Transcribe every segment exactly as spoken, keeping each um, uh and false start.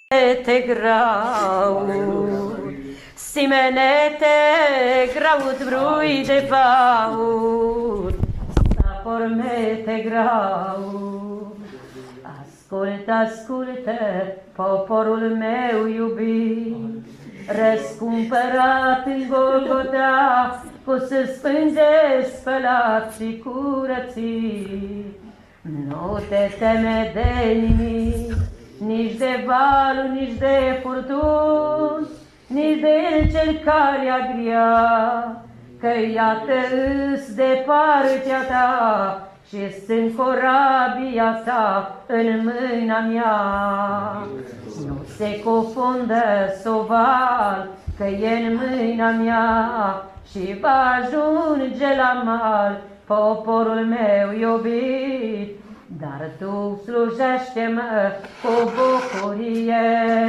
te graud, simenete graud brui de vaud, sapor me te graud. Ascultă, ascultă, poporul meu iubit, răscumpărat în Golgota, cu sânge spălat și curățit. Nu te teme de nimic, nici de valul, nici de furtuni, nici de el cel care agria, că iată-ți de partea ta și sunt corabia ta în mâna mea. Nu se cufundă soval, că e în mâna mea și va ajunge la mal poporul meu iubit. Dar tu slujește-mă cu bucurie.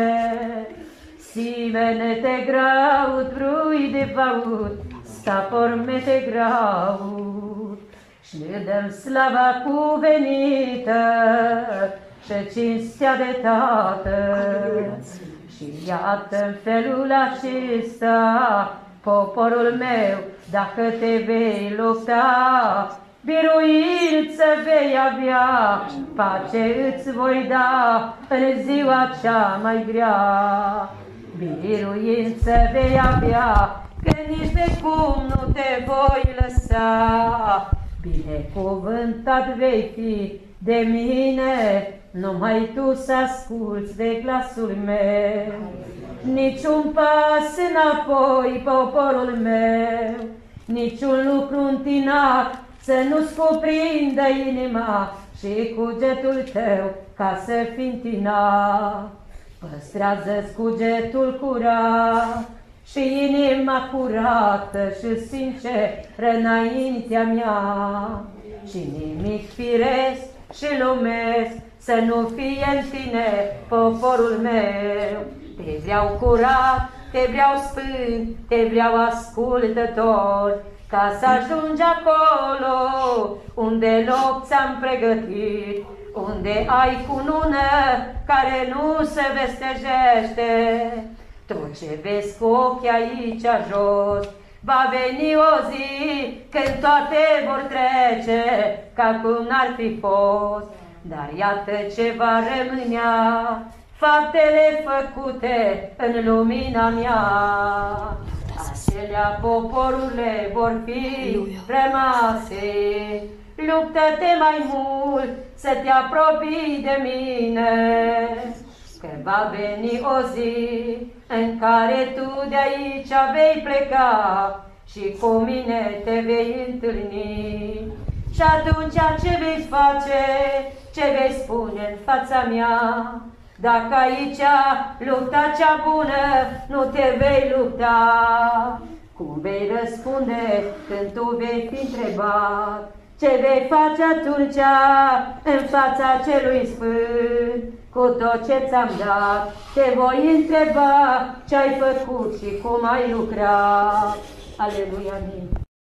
Simene-te graud, brui de vaud, sapor-me te graud. Și ne dăm slava cuvenită și cinstea de Tatăl. Și iată în felul acesta, poporul meu, dacă te vei lupta, biruință vei avea, pace îți voi da în ziua cea mai grea. Biruință vei avea, că nici de cum nu te voi lăsa. Binecuvântat vei fi de mine, numai tu să asculți de glasul meu. Niciun pas înapoi, poporul meu, niciun lucru întinat să nu-ți cuprindă inima și cugetul tău ca să fii întinat. Păstrează-ți cugetul curat și inima curată și sinceră înaintea mea. Și nimic firesc și lumesc să nu fie în tine, poporul meu. Te vreau curat, te vreau sfânt, te vreau ascultător, ca să ajungi acolo unde loc ți-am pregătit, unde ai cunună care nu se vestejește. Tot ce vezi cu ochii aici jos, va veni o zi când toate vor trece ca cum n-ar fi fost. Dar iată ce va rămânea, faptele făcute în lumina mea. Acelea poporurile vor fi rămase. Luptă-te mai mult să te apropii de mine, că va veni o zi în care tu de aici vei pleca și cu mine te vei întâlni. Și atunci ce vei face, ce vei spune în fața mea? Dacă aici lupta cea bună nu te vei lupta, cum vei răspunde când tu vei fi întrebat? Ce vei face atunci în fața celui sfânt? Cu tot ce ți-am dat te voi întreba ce ai făcut și cum ai lucrat. Aleluia, amin.